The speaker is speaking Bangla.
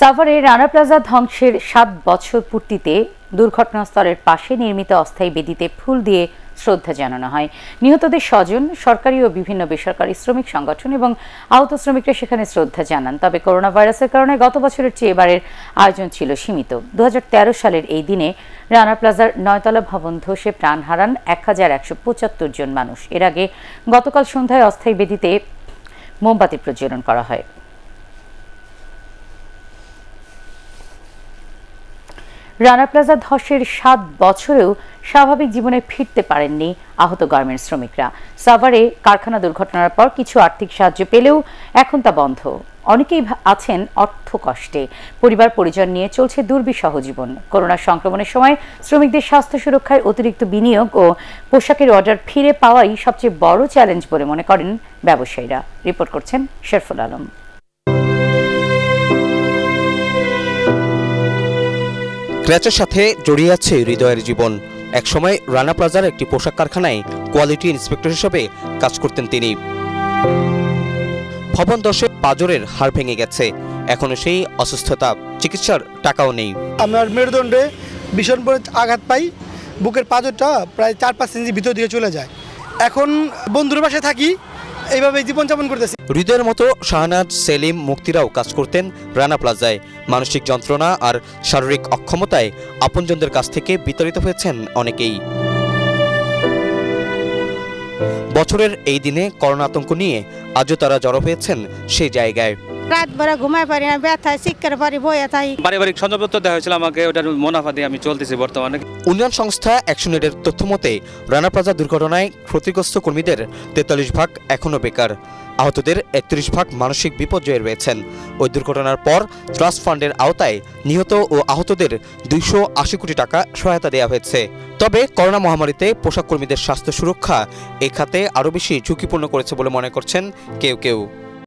সাভারে রানা প্লাজা ধ্বংসের ৭ বছর পূর্তিতে দুর্ঘটনাস্থলের পাশে নির্মিত অস্থায়ী বেদিতে ফুল দিয়ে শ্রদ্ধা জানানো হয়। নিহতদের স্বজন, সরকারি ও বিভিন্ন বেসরকারি শ্রমিক সংগঠন এবং আহত শ্রমিকরা সেখানে শ্রদ্ধা জানান। তবে করোনা ভাইরাসের কারণে গত বছরের চেয়ে এবারের আয়োজন ছিল সীমিত। ২০১৩ সালের এই দিনে রানা প্লাজার ৯তলা ভবন ধসে প্রাণ হারান ১,১৭৫ জন মানুষ। এর আগে গতকাল সন্ধ্যায় অস্থায়ী বেদিতে মোমবাতি প্রজ্বলন করা হয়। রানা প্লাজা ধসের ৭ বছরেও স্বাভাবিক জীবনে ফিরতে পারেননি আহত গার্মেন্টস শ্রমিকরা। সাভারে কারখানা দুর্ঘটনার পর কিছু আর্থিক সাহায্য পেলেও এখন তা বন্ধ। অনেকেই আছেন অর্থ কষ্টে, পরিবার পরিজন নিয়ে চলছে দুর্বিষহ জীবন। করোনা সংক্রমণের সময় শ্রমিকদের স্বাস্থ্য সুরক্ষায় অতিরিক্ত বিনিয়োগ ও পোশাকের অর্ডার ফিরে পাওয়াই সবচেয়ে বড় চ্যালেঞ্জ বলে মনে করেন ব্যবসায়ীরা। রিপোর্ট করছেন শেরফুল আলম। ক্র্যাচের সাথে জড়িয়ে আছে হৃদয়ের জীবন। একসময় রানা প্লাজার একটি পোশাক কারখানায় কোয়ালিটি ইন্সপেক্টর হিসেবে কাজ করতেন তিনি। ভবন ধসে পাঁজরের হাড় ভেঙে গেছে, এখনো সেই অসুস্থতা, চিকিৎসার টাকাও নেই। আমার মেরুদণ্ডে ভীষণ আঘাত পাই, বুকের পাঁজরটা প্রায় ৪-৫ ইঞ্চি ভিতর দিকে চলে যায়। এখন বন্ধুর বাসায় থাকি, এইভাবে জীবনযাপন করতেছি। হৃদয়ের মতো শাহনাজ, সেলিম, মুক্তিরাও কাজ করতেন রানা প্লাজায়। মানসিক যন্ত্রণা আর শারীরিক অক্ষমতায় আপনজনদের কাছ থেকে বিতাড়িত হয়েছেন অনেকেই। বছরের এই দিনে করোনা আতঙ্ক নিয়ে আজও তারা জড়ো হয়েছেন সেই জায়গায়। রাত ভরে ঘুমাই পারি না, ব্যথায় শিক্ষার পারি বইয়া থাই। পারিবারিক সঞ্চয়পত্র দেওয়া হয়েছিল আমাকে, ওটার মুনাফা দিয়ে আমি চলতেছি বর্তমানে। উন্নয়ন সংস্থা অ্যাকশনএডের তথ্য মতে রানা প্লাজা দুর্ঘটনায় ক্ষতিগ্রস্ত কর্মীদের ৪৩% এখনও বেকার। আহতদের ৩১% মানসিক বিপর্যয়ে রয়েছেন। ওই দুর্ঘটনার পর ট্রাস্ট ফান্ডের আওতায় নিহত ও আহতদের ২৮০ কোটি টাকা সহায়তা দেওয়া হয়েছে। তবে করোনা মহামারীতে পোশাক কর্মীদের স্বাস্থ্য সুরক্ষা এ খাতে আরও বেশি ঝুঁকিপূর্ণ করেছে বলে মনে করছেন কেউ কেউ।